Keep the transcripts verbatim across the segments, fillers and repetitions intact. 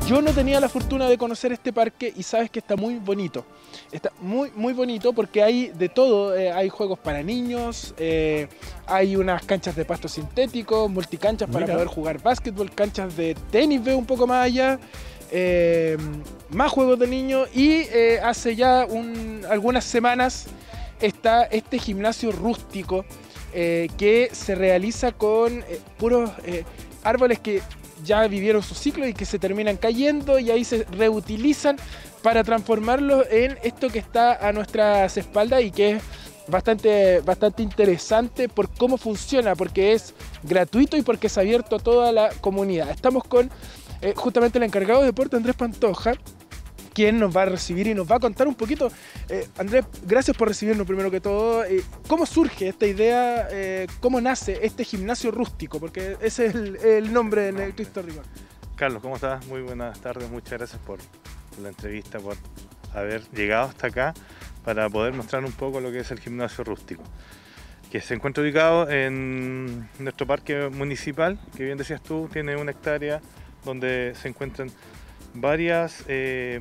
Yo no tenía la fortuna de conocer este parque y sabes que está muy bonito. Está muy, muy bonito porque hay de todo. Eh, hay juegos para niños, eh, hay unas canchas de pasto sintético, multicanchas para Mira. poder jugar básquetbol, canchas de tenis, veo un poco más allá, eh, más juegos de niños y eh, hace ya un, algunas semanas está este gimnasio rústico eh, que se realiza con eh, puros eh, árboles que ya vivieron su ciclo y que se terminan cayendo y ahí se reutilizan para transformarlos en esto que está a nuestras espaldas y que es bastante, bastante interesante por cómo funciona, porque es gratuito y porque es abierto a toda la comunidad. Estamos con eh, justamente el encargado de deporte, Andrés Pantoja, quien nos va a recibir y nos va a contar un poquito. Eh, Andrés, gracias por recibirnos primero que todo. Eh, ¿Cómo surge esta idea? Eh, ¿Cómo nace este gimnasio rústico? Porque ese es el, el nombre en el Cristo Rigor. Carlos, ¿cómo estás? Muy buenas tardes, muchas gracias por, por la entrevista, por haber llegado hasta acá para poder mostrar un poco lo que es el gimnasio rústico, que se encuentra ubicado en nuestro parque municipal, que bien decías tú, tiene una hectárea donde se encuentran varias eh,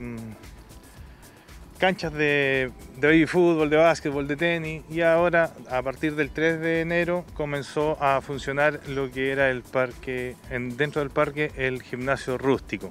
canchas de, de baby fútbol, de básquetbol, de tenis, y ahora a partir del tres de enero comenzó a funcionar lo que era el parque, en, dentro del parque el gimnasio rústico.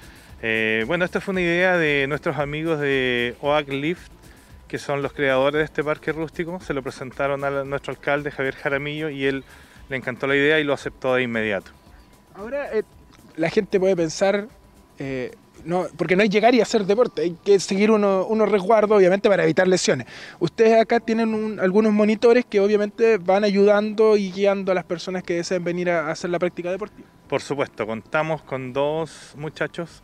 Eh, bueno, esta fue una idea de nuestros amigos de Oak Lift, que son los creadores de este parque rústico. Se lo presentaron a nuestro alcalde Javier Jaramillo y él le encantó la idea y lo aceptó de inmediato. Ahora eh, la gente puede pensar, eh, no, porque no hay llegar y hacer deporte, hay que seguir unos uno resguardos obviamente para evitar lesiones. Ustedes acá tienen un, algunos monitores que obviamente van ayudando y guiando a las personas que deseen venir a hacer la práctica deportiva. Por supuesto, contamos con dos muchachos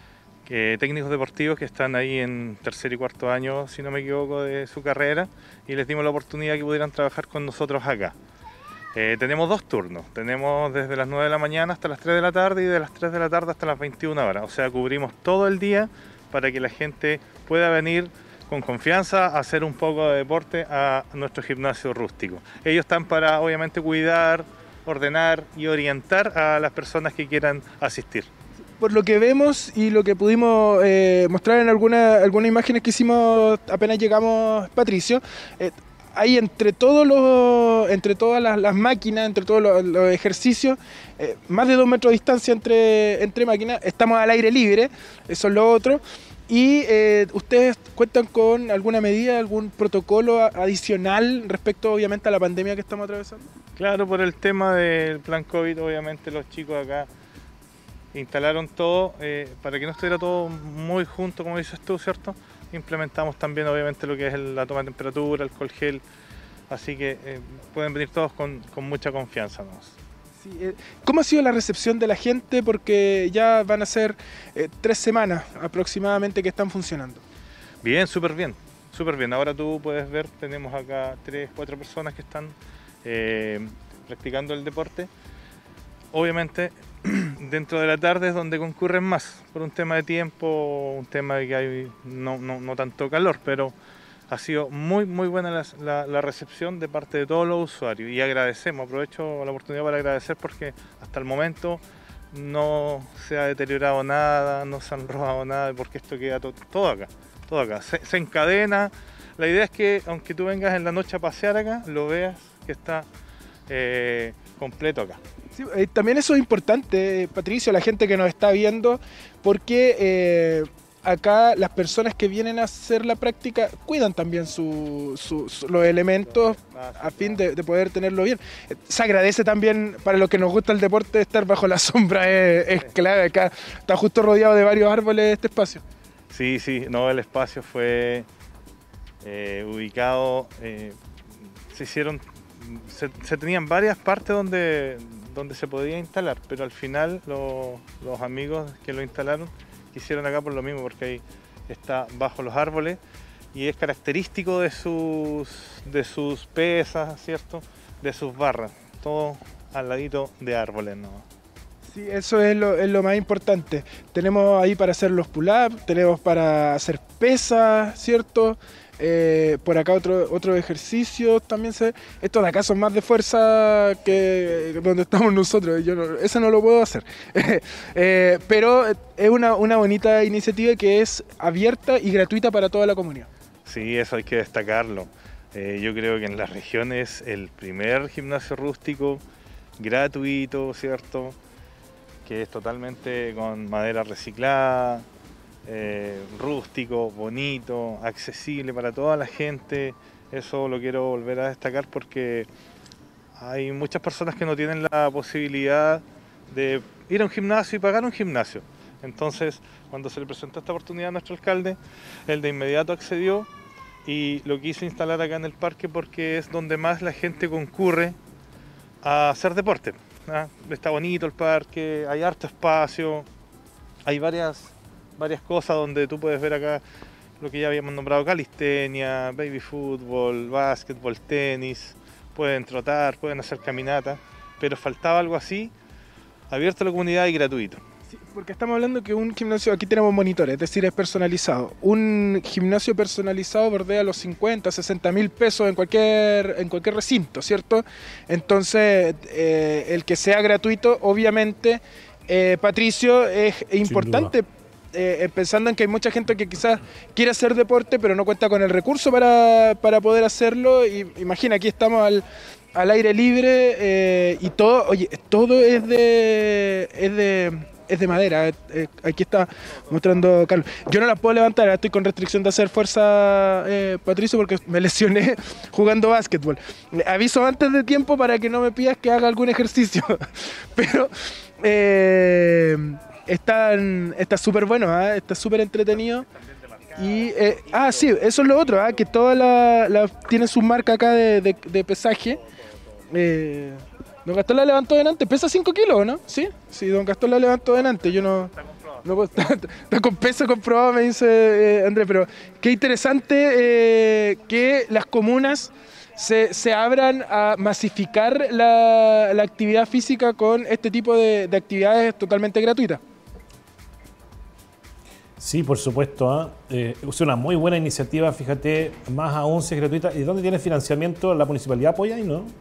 que, técnicos deportivos que están ahí en tercer y cuarto año, si no me equivoco, de su carrera, y les dimos la oportunidad que pudieran trabajar con nosotros acá. Eh, tenemos dos turnos, tenemos desde las nueve de la mañana hasta las tres de la tarde y de las tres de la tarde hasta las veintiuna horas, o sea, cubrimos todo el día para que la gente pueda venir con confianza a hacer un poco de deporte a nuestro gimnasio rústico. Ellos están para, obviamente, cuidar, ordenar y orientar a las personas que quieran asistir. Por lo que vemos y lo que pudimos eh, mostrar en alguna, algunas imágenes que hicimos apenas llegamos, Patricio, eh, hay entre, todos los, entre todas las, las máquinas, entre todos los, los ejercicios, eh, más de dos metros de distancia entre, entre máquinas, estamos al aire libre, eso es lo otro, y eh, ustedes cuentan con alguna medida, algún protocolo adicional respecto obviamente a la pandemia que estamos atravesando. Claro, por el tema del plan COVID, obviamente los chicos acá instalaron todo eh, para que no estuviera todo muy junto, como dices tú, ¿cierto? Implementamos también obviamente lo que es la toma de temperatura, alcohol gel, así que eh, pueden venir todos con, con mucha confianza, ¿no? Sí, eh, ¿cómo ha sido la recepción de la gente? Porque ya van a ser eh, tres semanas aproximadamente que están funcionando. Bien, súper bien, súper bien. Ahora tú puedes ver, tenemos acá tres, cuatro personas que están eh, practicando el deporte. Obviamente dentro de la tarde es donde concurren más, por un tema de tiempo, un tema de que hay no, no, no tanto calor, pero ha sido muy muy buena la, la, la recepción de parte de todos los usuarios y agradecemos, aprovecho la oportunidad para agradecer porque hasta el momento no se ha deteriorado nada, no se han robado nada, porque esto queda to, todo acá, todo acá, se, se encadena. La idea es que aunque tú vengas en la noche a pasear acá, lo veas que está eh, completo acá. Sí, eh, también eso es importante, Patricio, la gente que nos está viendo, porque eh, acá las personas que vienen a hacer la práctica cuidan también su, su, su, los elementos a fin de, de poder tenerlo bien. Se agradece también para los que nos gusta el deporte estar bajo la sombra, es, es clave. Acá está justo rodeado de varios árboles este espacio. Sí, sí, no, el espacio fue eh, ubicado, eh, se hicieron, se, se tenían varias partes donde donde se podía instalar, pero al final lo, los amigos que lo instalaron quisieron acá por lo mismo, porque ahí está bajo los árboles y es característico de sus, de sus pesas, ¿cierto? De sus barras, todo al ladito de árboles, ¿no? Sí, eso es lo, es lo más importante. Tenemos ahí para hacer los pull-ups, tenemos para hacer pesas, ¿cierto? Eh, por acá otro, otros ejercicios también se... Estos de acá son más de fuerza que donde estamos nosotros. Yo no, eso no lo puedo hacer. eh, pero es una, una bonita iniciativa que es abierta y gratuita para toda la comunidad. Sí, eso hay que destacarlo. Eh, yo creo que en la región es el primer gimnasio rústico gratuito, ¿cierto? Que es totalmente con madera reciclada, eh, rústico, bonito, accesible para toda la gente. Eso lo quiero volver a destacar porque hay muchas personas que no tienen la posibilidad de ir a un gimnasio y pagar un gimnasio. Entonces, cuando se le presentó esta oportunidad a nuestro alcalde, él de inmediato accedió y lo quiso instalar acá en el parque porque es donde más la gente concurre a hacer deporte. ¿Ah? Está bonito el parque, hay harto espacio, hay varias, varias cosas donde tú puedes ver acá lo que ya habíamos nombrado: calistenia, baby fútbol, básquetbol, tenis, pueden trotar, pueden hacer caminata, pero faltaba algo así, abierto a la comunidad y gratuito. Sí, porque estamos hablando que un gimnasio, aquí tenemos monitores, es decir, es personalizado. Un gimnasio personalizado bordea los cincuenta, sesenta mil pesos en cualquier, en cualquier recinto, ¿cierto? Entonces, eh, el que sea gratuito, obviamente, eh, Patricio, es importante. Eh, pensando en que hay mucha gente que quizás quiere hacer deporte pero no cuenta con el recurso para, para poder hacerlo. Y imagina, aquí estamos al, al aire libre eh, y todo, oye, todo es de, es de, es de madera. Eh, aquí está mostrando Carlos. Yo no la puedo levantar, estoy con restricción de hacer fuerza, eh, Patricio, porque me lesioné jugando básquetbol. Aviso antes de tiempo para que no me pidas que haga algún ejercicio. Pero... Eh, Están, está súper bueno, ¿eh? Está súper entretenido. Y, eh, ah, sí, eso es lo otro, ¿eh? Que toda la, la tiene su marca acá de, de, de pesaje. Eh, don Gastón la levantó delante, pesa cinco kilos, ¿no? Sí, sí, don Gastón la levantó delante. Yo no. no puedo, está, está con peso comprobado, me dice eh, Andrés. Pero qué interesante eh, que las comunas Se, se abran a masificar la, la actividad física con este tipo de, de actividades totalmente gratuitas. Sí, por supuesto. ¿eh? Eh, es una muy buena iniciativa, fíjate, más aún si es gratuita. ¿Y dónde tiene financiamiento? ¿La municipalidad apoya ahí, no?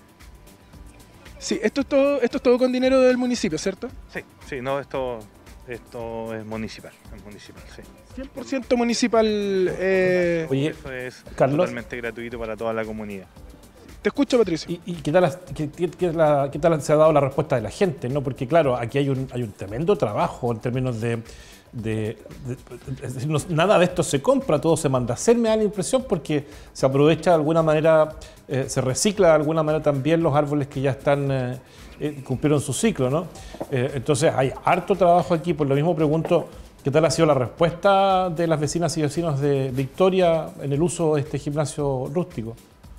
Sí, esto es todo, esto es todo con dinero del municipio, ¿cierto? Sí, sí, no, esto, esto es municipal, es municipal, sí. cien por ciento municipal. Eh... Oye, eso es Carlos, totalmente gratuito para toda la comunidad. Te escucho, Patricio. ¿Y, y qué, tal, qué, qué, qué, la, qué tal se ha dado la respuesta de la gente? ¿no? Porque claro, aquí hay un, hay un tremendo trabajo en términos de... De, de, es decir, no, nada de esto se compra, todo se manda a hacer, me da la impresión, porque se aprovecha de alguna manera, eh, se recicla de alguna manera también los árboles que ya están, eh, eh, cumplieron su ciclo, ¿no? Eh, entonces hay harto trabajo aquí. Por lo mismo pregunto, ¿qué tal ha sido la respuesta de las vecinas y vecinos de Victoria en el uso de este gimnasio rústico?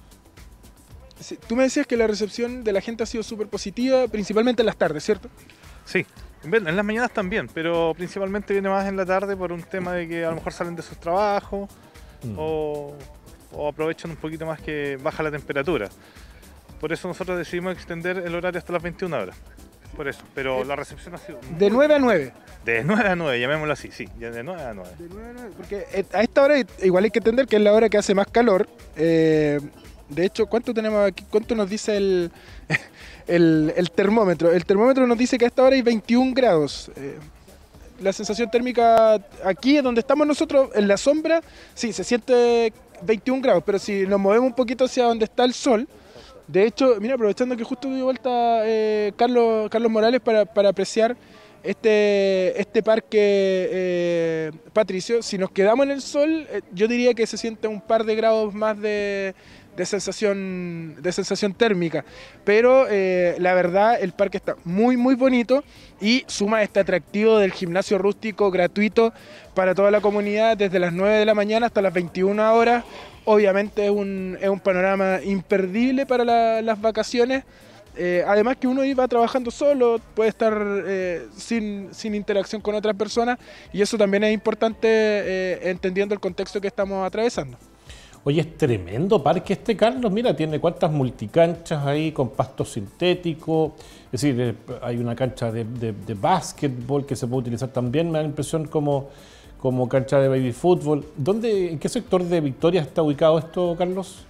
Sí, tú me decías que la recepción de la gente ha sido súper positiva, principalmente en las tardes, ¿cierto? Sí. En las mañanas también, pero principalmente viene más en la tarde por un tema de que a lo mejor salen de sus trabajos mm. o, o aprovechan un poquito más que baja la temperatura. Por eso nosotros decidimos extender el horario hasta las veintiuna horas. Por eso, pero la recepción ha sido... ¿De nueve a nueve? De nueve a nueve, llamémoslo así, sí, ya de nueve a nueve. De nueve a nueve, porque a esta hora igual hay que entender que es la hora que hace más calor. Eh, de hecho, ¿cuánto tenemos aquí? ¿Cuánto nos dice el... El, el termómetro? El termómetro nos dice que a esta hora hay veintiún grados. Eh, la sensación térmica aquí, donde estamos nosotros, en la sombra, sí, se siente veintiún grados, pero si nos movemos un poquito hacia donde está el sol, de hecho, mira, aprovechando que justo dio vuelta eh, Carlos, Carlos Morales para, para apreciar este, este parque, eh, Patricio, si nos quedamos en el sol, eh, yo diría que se siente un par de grados más de... De sensación, de sensación térmica, pero eh, la verdad el parque está muy muy bonito y suma este atractivo del gimnasio rústico gratuito para toda la comunidad desde las nueve de la mañana hasta las veintiuna horas. Obviamente es un, es un panorama imperdible para la, las vacaciones, eh, además que uno iba trabajando solo, puede estar eh, sin, sin interacción con otras personas, y eso también es importante eh, entendiendo el contexto que estamos atravesando. Oye, es tremendo parque este, Carlos. Mira, tiene cuantas multicanchas ahí con pasto sintético. Es decir, hay una cancha de, de, de básquetbol que se puede utilizar también. Me da la impresión como, como cancha de baby fútbol. ¿Dónde, ¿En qué sector de Victoria está ubicado esto, Carlos?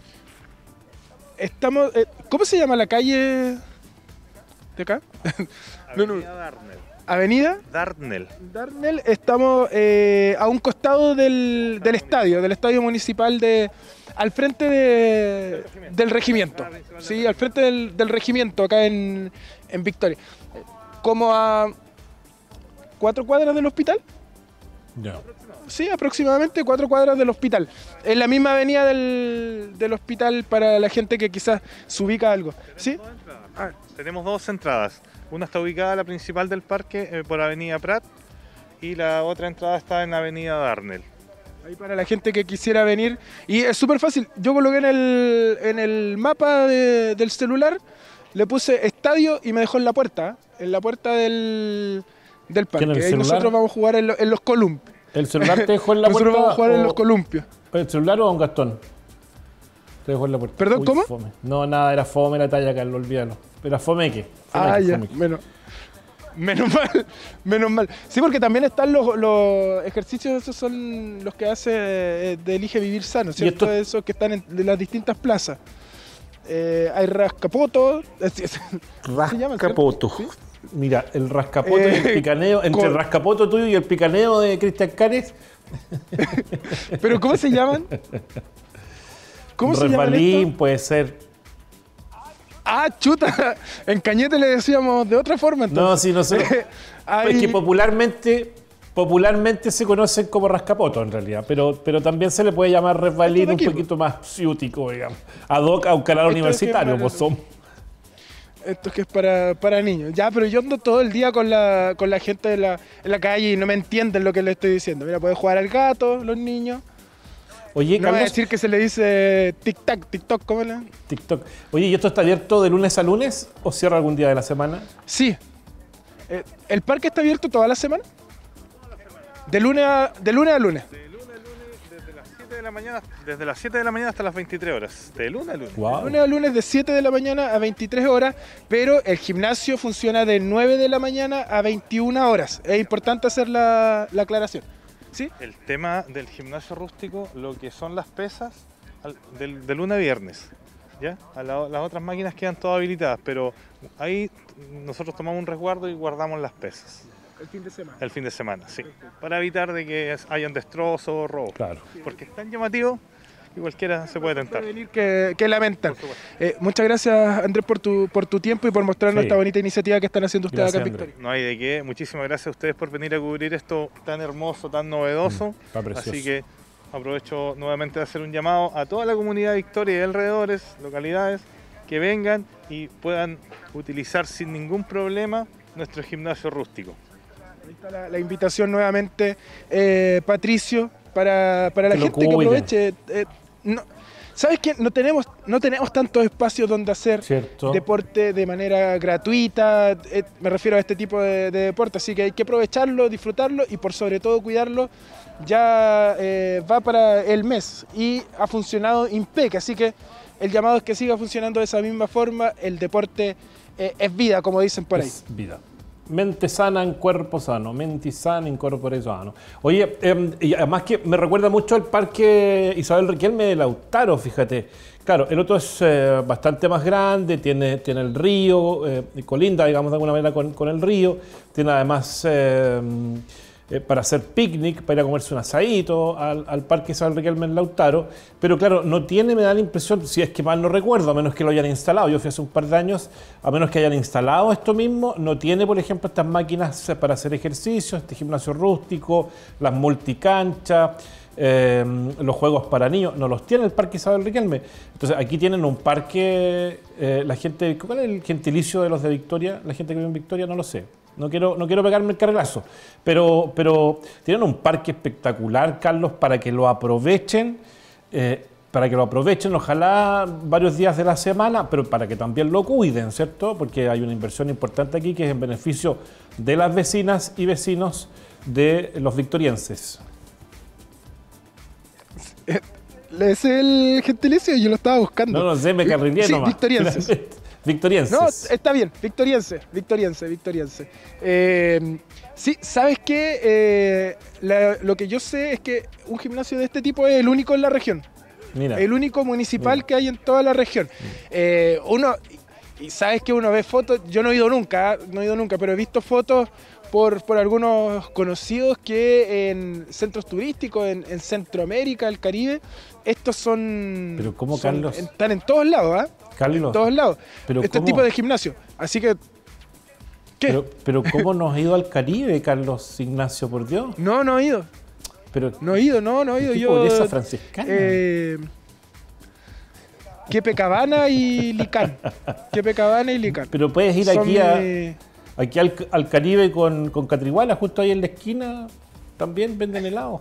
Estamos, eh, ¿cómo se llama la calle de acá? No, no. Avenida Darnell. Avenida Darnell. Darnell. Estamos eh, a un costado del, del estadio, del estadio municipal de, al frente de, del regimiento. Sí, al frente del, del regimiento acá en, en Victoria. Como a cuatro cuadras del hospital. Ya. Sí, aproximadamente cuatro cuadras del hospital. En la misma avenida del, del hospital para la gente que quizás se ubica algo. ¿Sí? Ah. Tenemos dos entradas. Una está ubicada, la principal del parque, eh, por Avenida Prat, y la otra entrada está en Avenida Darnell. Ahí para la gente que quisiera venir. Y es súper fácil. Yo coloqué en el, en el mapa de, del celular, le puse estadio y me dejó en la puerta, ¿eh? En la puerta del, del parque. ¿En el Ahí celular? nosotros vamos a jugar en, lo, en los columpios. ¿El celular te dejó en la puerta? Nosotros vamos a jugar o, en los columpios. ¿El celular o un Gastón? Te dejó en la puerta. ¿Perdón, Uy, cómo? Fome. No, nada, era fome la talla, Carlos, olvídalo. Era fome que. Ah, ya, menos, menos mal, menos mal. Sí, porque también están los, los ejercicios, esos son los que hace eh, de Elige Vivir Sano, ¿cierto? esto- Esos que están en de las distintas plazas. Eh, hay rascapoto. Rascapoto. ¿Sí? Mira, el rascapoto y el Eh, picaneo, entre con- el rascapoto tuyo y el picaneo de Cristian Cares, ¿Pero cómo se llaman? ¿Cómo se llaman resbalín estos? puede ser. Ah, chuta. En Cañete le decíamos de otra forma entonces. No, sí, no sé. Hay- Es que popularmente, popularmente se conocen como rascapoto en realidad, pero, pero también se le puede llamar resbalín Esto de un aquí, poquito más ciútico, digamos. Ad hoc a un canal Esto es que universitario, para- pues son. Esto es que es para, para niños. Ya, pero yo ando todo el día con la, con la gente en la, en la calle y no me entienden lo que les estoy diciendo. Mira, pueden jugar al gato, los niños. Oye, No voy a Carlos, decir que se le dice tic-tac, TikTok, ¿cómo le? TikTok. Oye, ¿y esto está abierto de lunes a lunes o cierra algún día de la semana? Sí. Eh, ¿El parque está abierto toda la semana? De lunes a, de lunes a lunes. De lunes a lunes, desde las siete de la mañana, desde las siete de la mañana hasta las veintitrés horas. De lunes a lunes. De Wow. lunes a lunes de siete de la mañana a veintitrés horas, pero el gimnasio funciona de nueve de la mañana a veintiuna horas. Es importante hacer la, la aclaración. ¿Sí? El tema del gimnasio rústico, lo que son las pesas, al- del- de lunes a viernes. ¿Ya? A la- las otras máquinas quedan todas habilitadas, pero ahí nosotros tomamos un resguardo y guardamos las pesas. El fin de semana. El fin de semana, sí. Para evitar de que hayan destrozos o robos. Claro. Porque es tan llamativo que cualquiera se puede tentar. Venir que, que lamentar. Por supuesto. Eh, muchas gracias, Andrés, por tu, por tu tiempo y por mostrarnos Sí. esta bonita iniciativa que están haciendo ustedes Gracias, acá en Andrés. Victoria. No hay de qué. Muchísimas gracias a ustedes por venir a cubrir esto tan hermoso, tan novedoso. Está precioso. Así que aprovecho nuevamente de hacer un llamado a toda la comunidad de Victoria y alrededores, localidades, que vengan y puedan utilizar sin ningún problema nuestro gimnasio rústico. Ahí está la, la invitación nuevamente, eh, Patricio, para, para la Que lo gente que cuiden. aproveche. eh, no, ¿Sabes qué? No tenemos, no tenemos tantos espacios donde hacer Cierto. deporte de manera gratuita. eh, me refiero a este tipo de, de deporte, así que hay que aprovecharlo, disfrutarlo y por sobre todo cuidarlo. Ya eh, va para el mes y ha funcionado impecable, así que el llamado es que siga funcionando de esa misma forma. El deporte eh, es vida, como dicen por ahí. Es vida. Mente sana en cuerpo sano, mente sana en corpore sano. Oye, eh, y además que me recuerda mucho al parque Isabel Riquelme de Lautaro, fíjate. Claro, el otro es eh, bastante más grande, tiene, tiene el río, eh, colinda, digamos, de alguna manera con, con el río. Tiene además eh, eh, para hacer picnic, para ir a comerse un asadito al, al parque Isabel Riquelme en Lautaro. Pero claro, no tiene, me da la impresión, si es que mal no recuerdo, a menos que lo hayan instalado. Yo fui hace un par de años, a menos que hayan instalado esto mismo, no tiene, por ejemplo, estas máquinas para hacer ejercicio, este gimnasio rústico, las multicanchas, eh, los juegos para niños, no los tiene el Parque Isabel Riquelme. Entonces aquí tienen un parque, eh, la gente, ¿cuál es el gentilicio de los de Victoria? La gente que vive en Victoria, no lo sé. No quiero, no quiero pegarme el carrerazo, pero, pero tienen un parque espectacular, Carlos, para que lo aprovechen, eh, para que lo aprovechen, ojalá varios días de la semana, pero para que también lo cuiden, ¿cierto? Porque hay una inversión importante aquí que es en beneficio de las vecinas y vecinos de los victorienses. ¿Le sé el gentilicio? Yo lo estaba buscando. No, no sé, me carrilé Sí, nomás. victorienses. Victorienses. No, está bien, victoriense, victoriense, victoriense. Eh, sí, ¿sabes qué? Eh, la- lo que yo sé es que un gimnasio de este tipo es el único en la región. Mira. El único municipal Mira. que hay en toda la región. Eh, uno, y sabes que uno ve fotos, yo no he ido nunca, ¿eh? no he ido nunca, pero he visto fotos por, por algunos conocidos que en centros turísticos, en, en Centroamérica, el Caribe, estos son... Pero ¿cómo, son- Carlos? Están en todos lados, ¿ah? Carlos. En todos lados. Pero este ¿cómo? tipo de gimnasio. Así que... ¿Qué? Pero, pero ¿cómo nos ha ido al Caribe, Carlos Ignacio, por Dios? No, no he ido. Pero, No he ido, no, no he ido. ¿qué Yo... pobreza franciscana? Eh, Quepecabana y Licán. Quepecabana y Licán. pero puedes ir Son aquí, a, mi- aquí al, al Caribe con, con Catriguala, justo ahí en la esquina, también venden helado.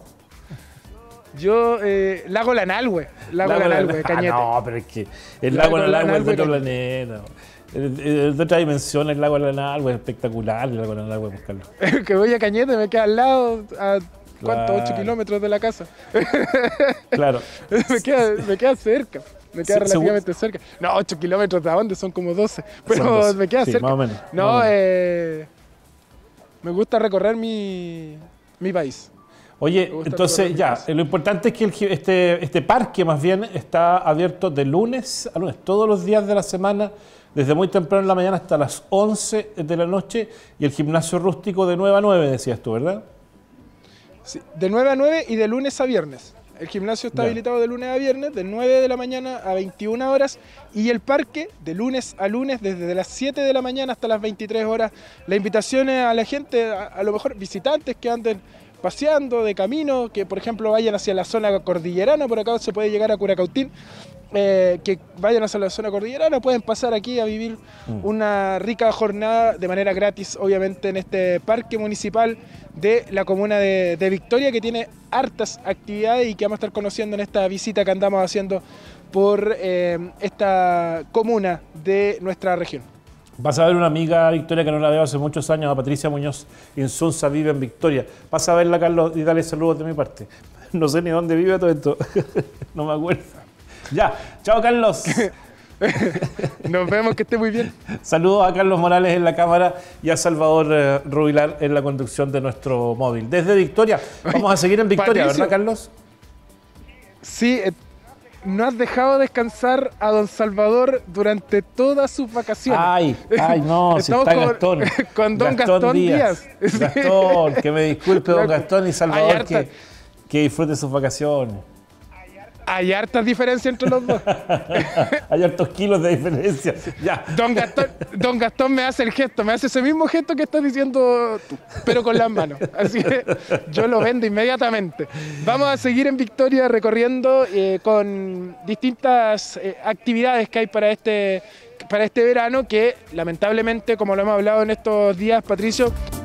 Yo, eh, Lago Lanalhue. Lago Lanalhue, Ah, Cañete. no, pero es que el Lago lago Lanalhue es de otro Lanalhue, planeta. Es de otra dimensión, el lago Lanalhue es espectacular, el lago Lanalhue, buscarlo. Que voy a Cañete, me queda al lado, a ¿cuánto? Claro. ocho kilómetros de la casa. Claro. me, queda, me queda cerca. Me queda Se- relativamente cerca. No, ocho kilómetros de dónde, son como doce. Pero Son doce, me queda sí, cerca. más o menos, No, más o menos. eh, me gusta recorrer mi, mi país. Oye, Me gusta entonces recorrer mi ya, país. lo importante es que el gi- este, este parque más bien está abierto de lunes a lunes, todos los días de la semana, desde muy temprano en la mañana hasta las once de la noche, y el gimnasio rústico de nueve a nueve, decías tú, ¿verdad? Sí, de nueve a nueve y de lunes a viernes. El gimnasio está Ya. habilitado de lunes a viernes, de nueve de la mañana a veintiuna horas, y el parque de lunes a lunes, desde las siete de la mañana hasta las veintitrés horas. La invitación es a la gente, a, a lo mejor visitantes que anden paseando de camino, que por ejemplo vayan hacia la zona cordillerana, por acá se puede llegar a Curacautín, eh, que vayan hacia la zona cordillerana, pueden pasar aquí a vivir Mm. una rica jornada de manera gratis, obviamente, en este parque municipal de la comuna de, de Victoria, que tiene hartas actividades y que vamos a estar conociendo en esta visita que andamos haciendo por eh, esta comuna de nuestra región. Vas a ver una amiga, Victoria, que no la veo hace muchos años, a Patricia Muñoz Insunza, vive en Victoria. Vas a verla, Carlos, y dale saludos de mi parte. No sé ni dónde vive todo esto. No me acuerdo. Ya, chao, Carlos. Nos vemos, que esté muy bien. Saludos a Carlos Morales en la cámara y a Salvador eh, Rubilar en la conducción de nuestro móvil. Desde Victoria, vamos a seguir en Victoria, Patricio. ¿verdad, Carlos? Sí, eh, no has dejado descansar a don Salvador durante todas sus vacaciones. Ay, ay, no, si Estamos está con- Gastón. con don Gastón Díaz. Sí. Gastón, que me disculpe, don Gastón y Hay Salvador, harta- que, que disfrute sus vacaciones. Hay hartas diferencias entre los dos. Hay hartos kilos de diferencia. Ya. Don Gastón, don Gastón me hace el gesto, me hace ese mismo gesto que estás diciendo tú, pero con las manos. Así que yo lo vendo inmediatamente. Vamos a seguir en Victoria recorriendo eh, con distintas eh, actividades que hay para este, para este verano, que lamentablemente, como lo hemos hablado en estos días, Patricio,